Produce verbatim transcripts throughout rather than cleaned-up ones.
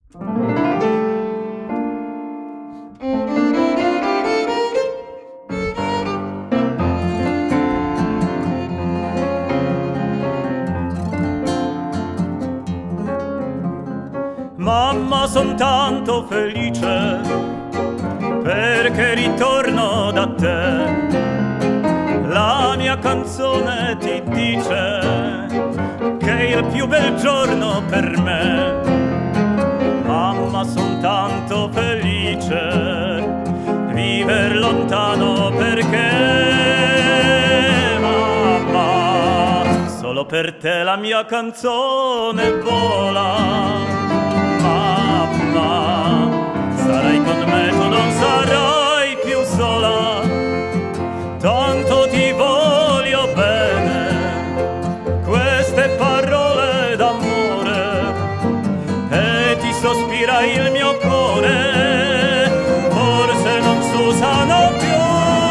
Mamma, son tanto felice perché ritorno da te. La mia canzone ti dice che è il più bel giorno per me. Mamma, son tanto felice viver lontano perché, mamma, solo per te la mia canzone vola. Mamma, sarai con me, tu non sarai più sola, tanto ti voglio bene, queste parole d'amore, e ti sospira il mio cuore, forse non s'usano più,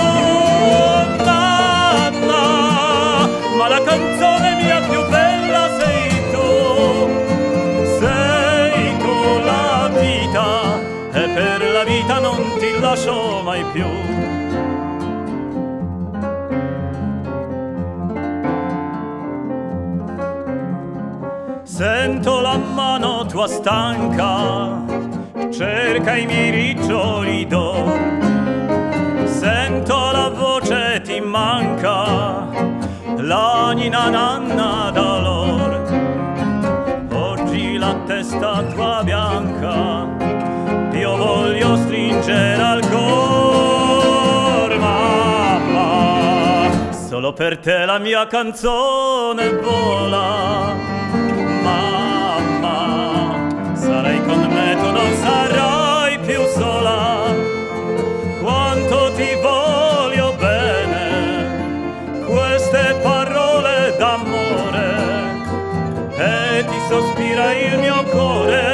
mamma, ma la canzone mia più bella sei tu, sei tu la vita, e per la vita non ti lascio mai più. Sento la mano tua stanca, cerca i miei riccioli d'or. Sento la voce ti manca, la nina nanna d'allor. Oggi la testa tua bianca, io voglio stringere al cor, mamma, solo per te la mia canzone vola. Sarai con me, tu non sarai più sola, quanto ti voglio bene, queste parole d'amore, e ti sospira il mio cuore.